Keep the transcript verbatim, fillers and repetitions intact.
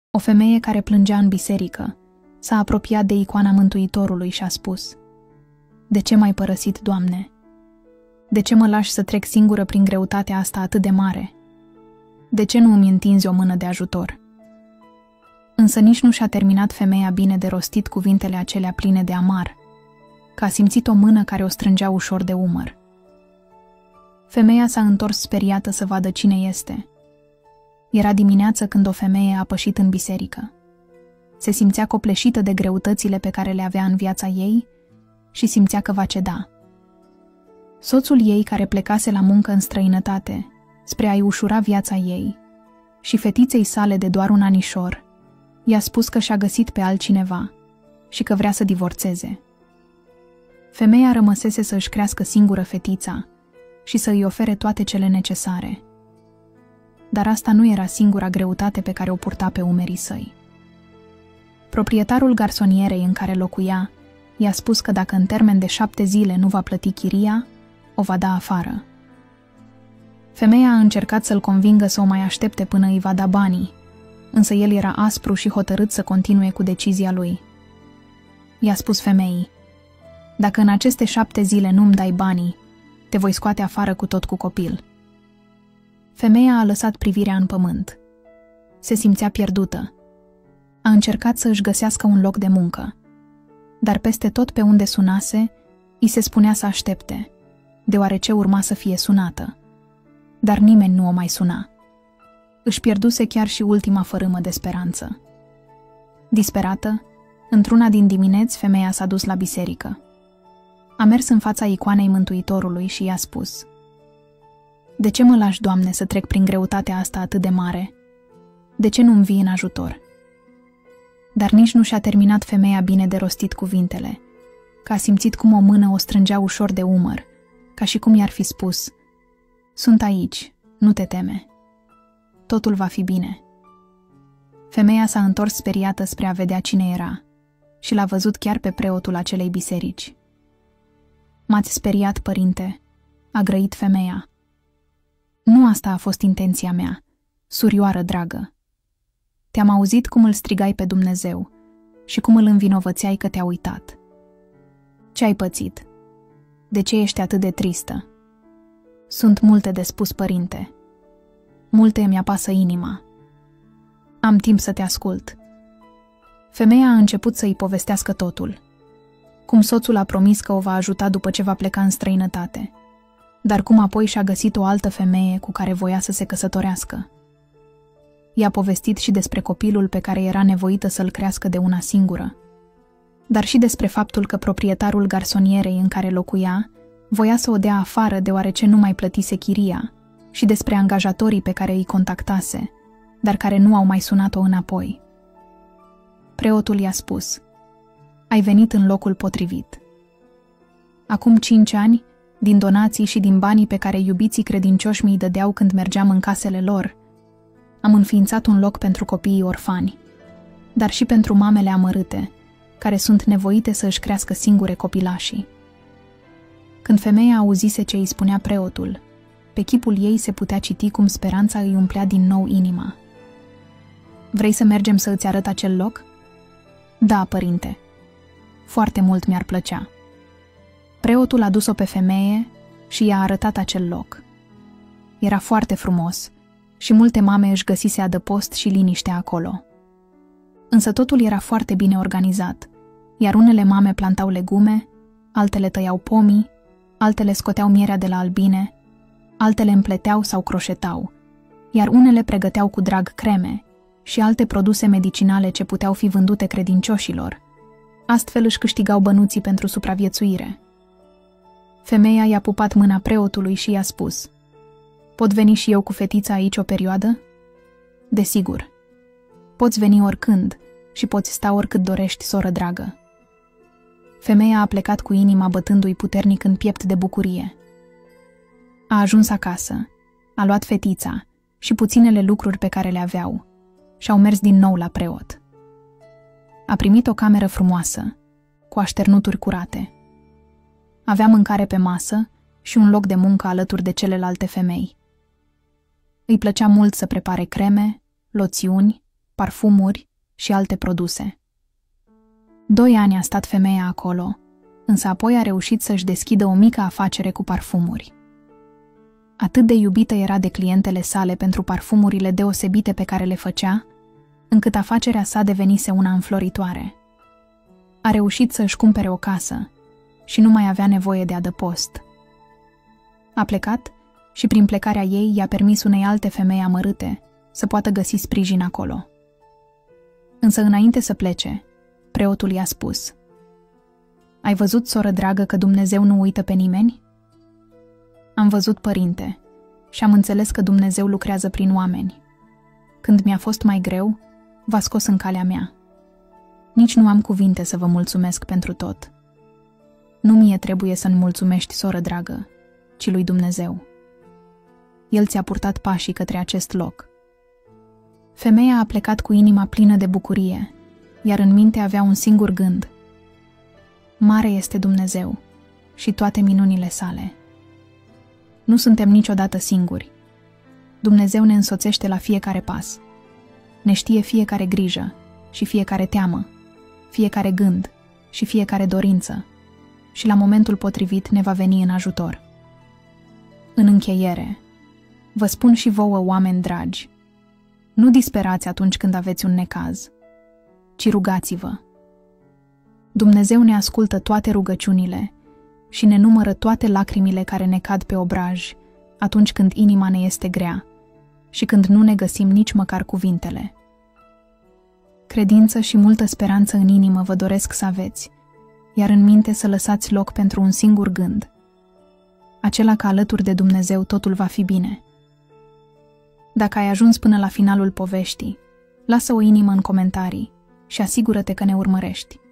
O femeie care plângea în biserică s-a apropiat de icoana Mântuitorului și a spus: „De ce m-ai părăsit, Doamne? De ce mă lași să trec singură prin greutatea asta atât de mare? De ce nu îmi întinzi o mână de ajutor?” Însă nici nu și-a terminat femeia bine de rostit cuvintele acelea pline de amar, că a simțit o mână care o strângea ușor de umăr. Femeia s-a întors speriată să vadă cine este. Era dimineață când o femeie a pășit în biserică. Se simțea copleșită de greutățile pe care le avea în viața ei și simțea că va ceda. Soțul ei, care plecase la muncă în străinătate spre a-i ușura viața ei, și fetiței sale de doar un anișor, i-a spus că și-a găsit pe altcineva și că vrea să divorțeze. Femeia rămăsese să își crească singură fetița și să îi ofere toate cele necesare. Dar asta nu era singura greutate pe care o purta pe umerii săi. Proprietarul garsonierei în care locuia i-a spus că dacă în termen de șapte zile nu va plăti chiria, o va da afară. Femeia a încercat să-l convingă să o mai aștepte până îi va da banii, însă el era aspru și hotărât să continue cu decizia lui. I-a spus femeii: „Dacă în aceste șapte zile nu-mi dai banii, te voi scoate afară cu tot cu copil.” Femeia a lăsat privirea în pământ. Se simțea pierdută. A încercat să își găsească un loc de muncă, dar peste tot pe unde sunase, îi se spunea să aștepte, deoarece urma să fie sunată. Dar nimeni nu o mai suna. Își pierduse chiar și ultima fărâmă de speranță. Disperată, într-una din dimineți, femeia s-a dus la biserică. A mers în fața icoanei Mântuitorului și i-a spus: „De ce mă lași, Doamne, să trec prin greutatea asta atât de mare? De ce nu-mi vii în ajutor?” Dar nici nu și-a terminat femeia bine de rostit cuvintele, că a simțit cum o mână o strângea ușor de umăr, ca și cum i-ar fi spus: „Sunt aici, nu te teme. Totul va fi bine.” Femeia s-a întors speriată spre a vedea cine era și l-a văzut chiar pe preotul acelei biserici. „M-ați speriat, părinte,” a grăit femeia. „Nu asta a fost intenția mea, surioară dragă. Te-am auzit cum îl strigai pe Dumnezeu și cum îl învinovățeai că te-a uitat. Ce ai pățit? De ce ești atât de tristă?” „Sunt multe de spus, părinte. Multe îmi apasă inima. Am timp să te ascult.” Femeia a început să-i povestească totul. Cum soțul a promis că o va ajuta după ce va pleca în străinătate, dar cum apoi și-a găsit o altă femeie cu care voia să se căsătorească. I-a povestit și despre copilul pe care era nevoită să-l crească de una singură, dar și despre faptul că proprietarul garsonierei în care locuia voia să o dea afară deoarece nu mai plătise chiria, și despre angajatorii pe care îi contactase, dar care nu au mai sunat-o înapoi. Preotul i-a spus: „Ai venit în locul potrivit. Acum cinci ani, din donații și din banii pe care iubiții credincioși mi-i dădeau când mergeam în casele lor, am înființat un loc pentru copiii orfani, dar și pentru mamele amărâte, care sunt nevoite să își crească singure copilașii.” Când femeia auzise ce îi spunea preotul, pe chipul ei se putea citi cum speranța îi umplea din nou inima. „Vrei să mergem să îți arăt acel loc?” „Da, părinte. Foarte mult mi-ar plăcea.” Preotul a dus-o pe femeie și i-a arătat acel loc. Era foarte frumos și multe mame își găsise adăpost și liniște acolo. Însă totul era foarte bine organizat, iar unele mame plantau legume, altele tăiau pomii, altele scoteau mierea de la albine, altele împleteau sau croșetau, iar unele pregăteau cu drag creme și alte produse medicinale ce puteau fi vândute credincioșilor. Astfel își câștigau bănuții pentru supraviețuire. Femeia i-a pupat mâna preotului și i-a spus: „Pot veni și eu cu fetița aici o perioadă?” „Desigur. Poți veni oricând și poți sta oricât dorești, soră dragă.” Femeia a plecat cu inima bătându-i puternic în piept de bucurie. A ajuns acasă, a luat fetița și puținele lucruri pe care le aveau și au mers din nou la preot. A primit o cameră frumoasă, cu așternuturi curate. Avea mâncare pe masă și un loc de muncă alături de celelalte femei. Îi plăcea mult să prepare creme, loțiuni, parfumuri și alte produse. Doi ani a stat femeia acolo, însă apoi a reușit să-și deschidă o mică afacere cu parfumuri. Atât de iubită era de clientele sale pentru parfumurile deosebite pe care le făcea, încât afacerea sa devenise una înfloritoare. A reușit să își cumpere o casă și nu mai avea nevoie de adăpost. A plecat și prin plecarea ei i-a permis unei alte femei amărâte să poată găsi sprijin acolo. Însă înainte să plece, preotul i-a spus: "Ai văzut, soră dragă, că Dumnezeu nu uită pe nimeni?" "Am văzut, părinte, și am înțeles că Dumnezeu lucrează prin oameni. Când mi-a fost mai greu, v-a scos în calea mea. Nici nu am cuvinte să vă mulțumesc pentru tot. Nu mie trebuie să-mi mulțumești, soră dragă, ci lui Dumnezeu. El ți-a purtat pașii către acest loc." Femeia a plecat cu inima plină de bucurie, iar în minte avea un singur gând: mare este Dumnezeu și toate minunile sale. Nu suntem niciodată singuri. Dumnezeu ne însoțește la fiecare pas. Ne știe fiecare grijă și fiecare teamă, fiecare gând și fiecare dorință și la momentul potrivit ne va veni în ajutor. În încheiere, vă spun și vouă, oameni dragi, nu disperați atunci când aveți un necaz, ci rugați-vă. Dumnezeu ne ascultă toate rugăciunile și ne numără toate lacrimile care ne cad pe obraj atunci când inima ne este grea și când nu ne găsim nici măcar cuvintele. Credință și multă speranță în inimă vă doresc să aveți, iar în minte să lăsați loc pentru un singur gând, acela că alături de Dumnezeu totul va fi bine. Dacă ai ajuns până la finalul poveștii, lasă o inimă în comentarii și asigură-te că ne urmărești.